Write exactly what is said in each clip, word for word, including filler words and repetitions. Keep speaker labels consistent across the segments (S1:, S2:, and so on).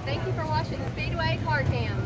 S1: Thank you for watching Speedway Car Cams.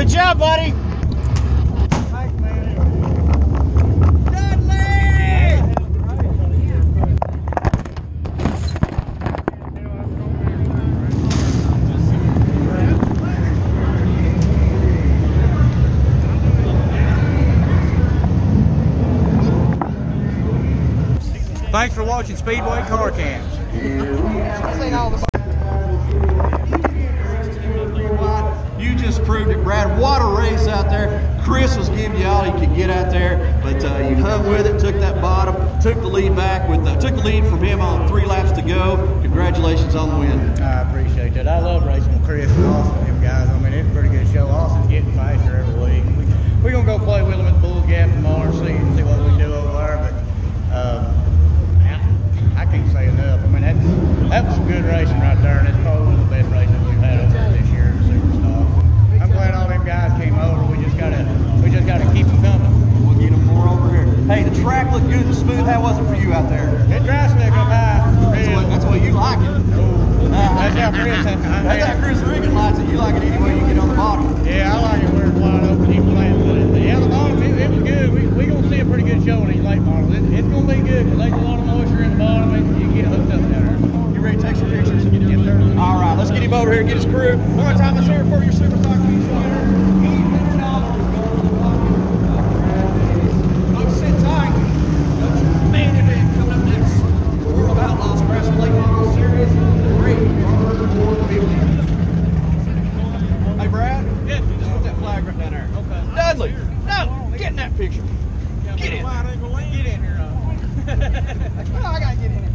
S2: Good job, buddy.
S3: Thanks, man.
S2: Thanks for watching Speedway Car Cams.
S4: You just proved it, Brad. What a race out there. Chris was giving you all he could get out there, but uh, you hung with it, took that bottom, took the lead back with, uh, took the lead from him on three laps to go. Congratulations on the win.
S3: I appreciate that. I love racing with Chris and Austin and them guys. I mean, it's a pretty good show. Austin's getting faster every week. We, we're going to go play with them at the Bull Gap tomorrow and see, see what we do over there. But um, I, I can't say enough. I mean, that, that was some good racing right there, and it's probably one of the best races we've had over there this year in the Super Stock. I'm glad all them guys came over. We just gotta, we just gotta keep them coming.
S4: We'll get them more over here. Hey, the track looked good and smooth. How was it for you out there?
S3: It dry slick up high.
S4: That's the way, that's the way you like it.
S3: Oh, that's how Chris.
S4: That's how Chris Regan likes it. You like it any way you get on the bottom.
S3: Yeah, I like it where it's wide open. He playing with it. Yeah, the bottom, it, it was good. We we gonna see a pretty good show in these late models. It, it's gonna be good because there's a lot of moisture in the bottom, and you can get hooked up down there.
S4: You ready to take some pictures?
S3: Yes, sir.
S4: All right, let's get him over here and get his crew. One more time, let's hear it for your Super Stock King show. Folks, sit tight. Coach Man event coming up next. World Outlaws Crash Late Model Series. Great. Hey, Brad. Yeah. Just put that flag right down there. Okay. Dudley. No. Get in that picture. Get in. Get in here. Oh, I gotta get in here.